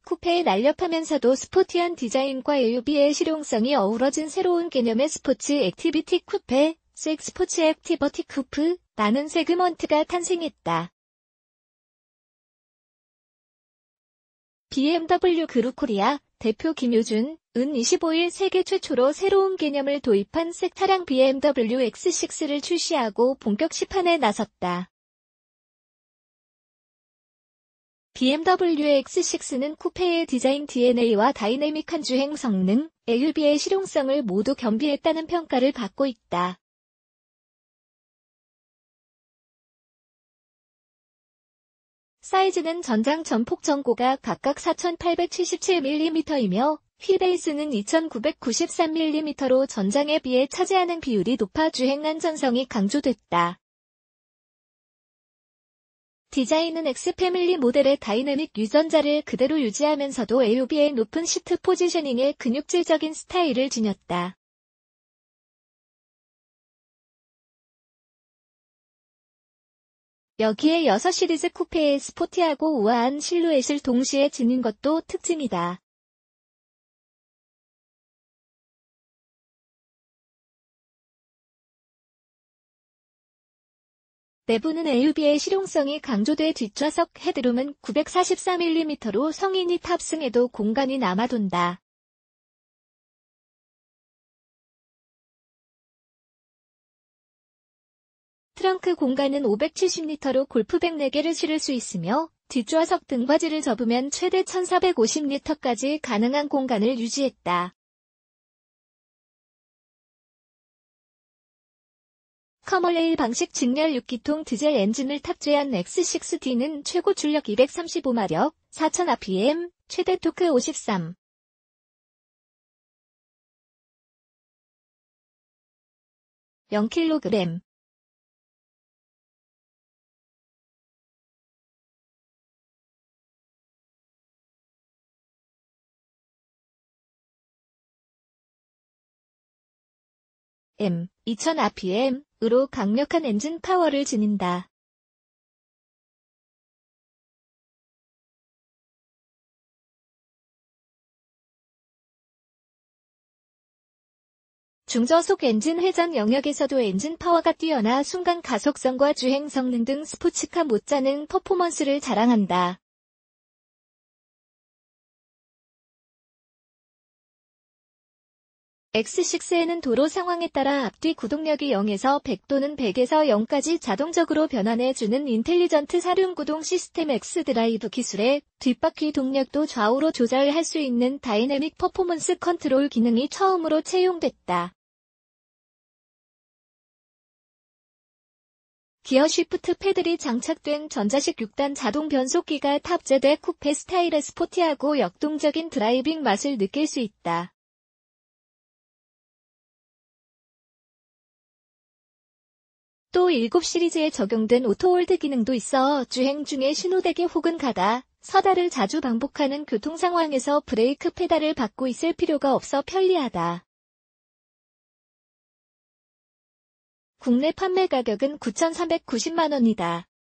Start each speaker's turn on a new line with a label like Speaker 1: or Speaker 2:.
Speaker 1: 쿠페의 날렵하면서도 스포티한 디자인과 AUV의 실용성이 어우러진 새로운 개념의 스포츠 액티비티 쿠페, 스포츠 액티비티 쿠프라는 세그먼트가 탄생했다. BMW 그룹 코리아 대표 김효준은 25일 세계 최초로 새로운 개념을 도입한 새 차량 BMW X6를 출시하고 본격 시판에 나섰다. BMW X6는 쿠페의 디자인 DNA와 다이내믹한 주행 성능, AUV의 실용성을 모두 겸비했다는 평가를 받고 있다. 사이즈는 전장 전폭 전고가 각각 4,877mm이며 휠베이스는 2,993mm로 전장에 비해 차지하는 비율이 높아 주행 안전성이 강조됐다. 디자인은 X 패밀리 모델의 다이내믹 유전자를 그대로 유지하면서도 AUV의 높은 시트 포지셔닝에 근육질적인 스타일을 지녔다. 여기에 6 시리즈 쿠페의 스포티하고 우아한 실루엣을 동시에 지닌 것도 특징이다. 내부는 AUV의 실용성이 강조돼 뒷좌석 헤드룸은 944mm로 성인이 탑승해도 공간이 남아돈다. 트렁크 공간은 570리터로 골프백 4개를 실을 수 있으며 뒷좌석 등받이를 접으면 최대 1450리터까지 가능한 공간을 유지했다. 커멀레일 방식 직렬 6기통 디젤 엔진을 탑재한 X6D는 최고 출력 235마력, 4000rpm, 최대 토크 53. 0kg. m 2000rpm으로 강력한 엔진 파워를 지닌다. 중저속 엔진 회전 영역에서도 엔진 파워가 뛰어나 순간 가속성과 주행 성능 등 스포츠카 못지않은 퍼포먼스를 자랑한다. X6에는 도로 상황에 따라 앞뒤 구동력이 0에서 100 또는 100에서 0까지 자동적으로 변환해주는 인텔리전트 사륜구동 시스템 X 드라이브 기술에 뒷바퀴 동력도 좌우로 조절할 수 있는 다이내믹 퍼포먼스 컨트롤 기능이 처음으로 채용됐다. 기어 쉬프트 패들이 장착된 전자식 6단 자동 변속기가 탑재돼 쿠페 스타일의 스포티하고 역동적인 드라이빙 맛을 느낄 수 있다. 또 7 시리즈에 적용된 오토홀드 기능도 있어 주행 중에 신호대기 혹은 가다, 서다를 자주 반복하는 교통 상황에서 브레이크 페달을 밟고 있을 필요가 없어 편리하다. 국내 판매 가격은 9,390만 원이다.